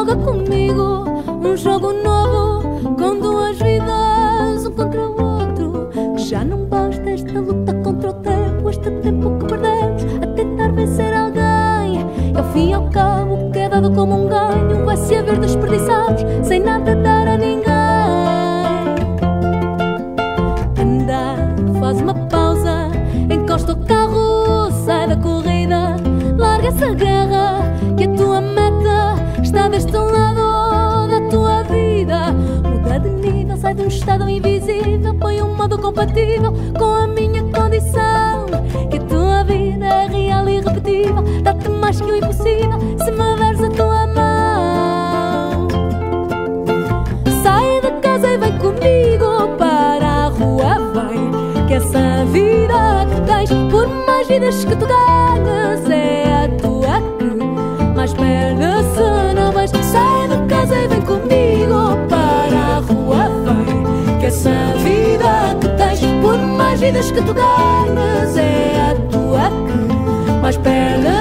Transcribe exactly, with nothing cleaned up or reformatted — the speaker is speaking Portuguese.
Joga comigo um jogo novo, com duas vidas, um contra o outro. Que já não basta esta luta contra o tempo, este tempo que perdemos a tentar vencer alguém. E ao fim e ao cabo, o que é dado como um ganho vai se haver desperdiçados sem nada dar a ninguém. Anda, faz uma pausa, encosta o carro, sai da corrida, larga essa guerra, que a tua meta está deste lado da tua vida. Muda de nível, sai de um estado invisível, põe um modo compatível com a minha condição. Que a tua vida é real e irrepetível, dá-te mais que o impossível se me deres a tua mão. Sai da casa e vem comigo para a rua, vem, que essa vida que tens, por mais vidas que tu ganhas, é a tua que mais perde se não vais. Sai da casa e vem comigo para a rua, vem, que essa vida que tens, por mais vidas que tu ganhas, é a tua que mais perde